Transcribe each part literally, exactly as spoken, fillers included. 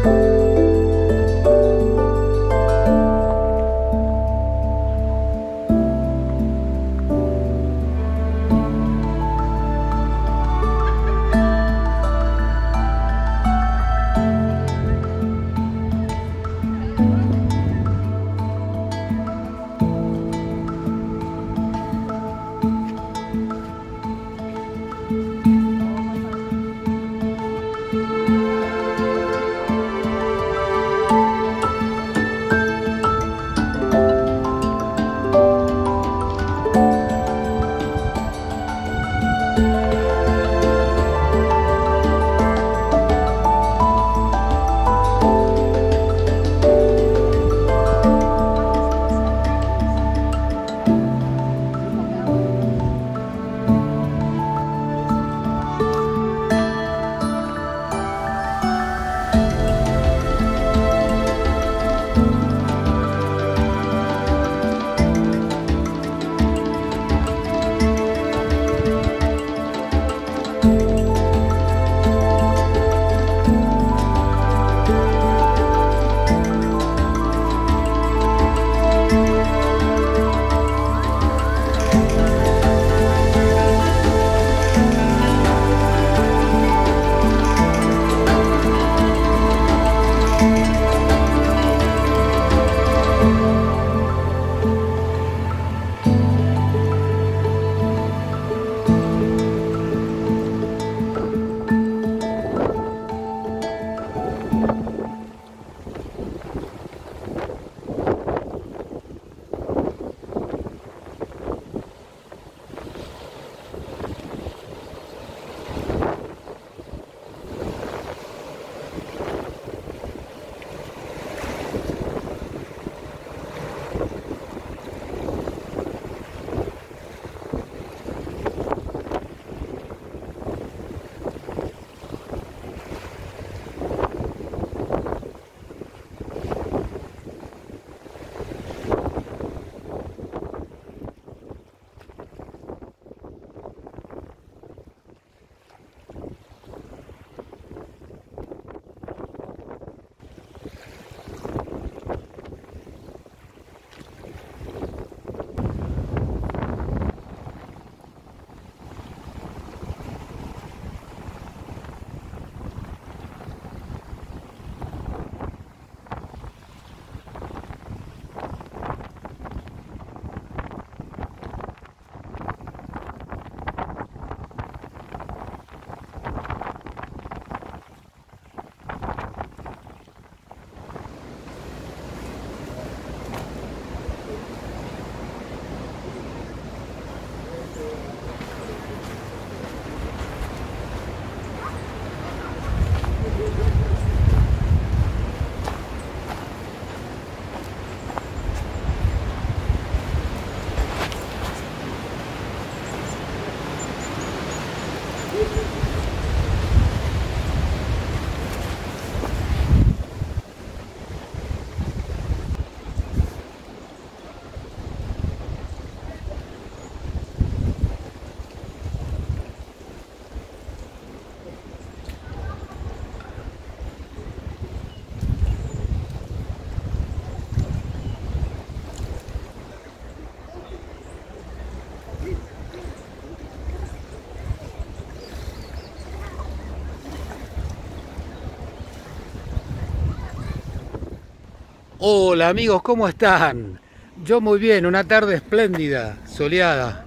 Hola amigos, ¿cómo están? Yo muy bien, una tarde espléndida, soleada,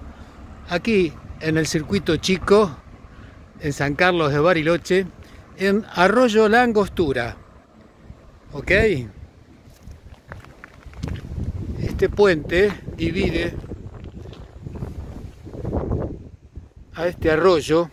aquí en el circuito chico, en San Carlos de Bariloche, en Arroyo La Angostura. ¿Ok? Este puente divide a este arroyo,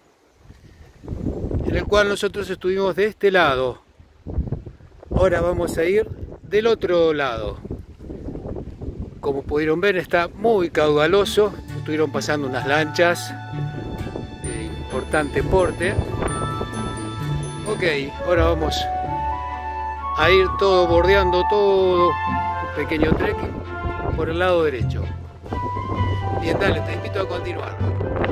en el cual nosotros estuvimos de este lado. Ahora vamos a ir del otro lado. Como pudieron ver, está muy caudaloso. Estuvieron pasando unas lanchas de importante porte. Ok, ahora vamos a ir todo bordeando todo un pequeño trekking por el lado derecho. Bien, dale, te invito a continuar.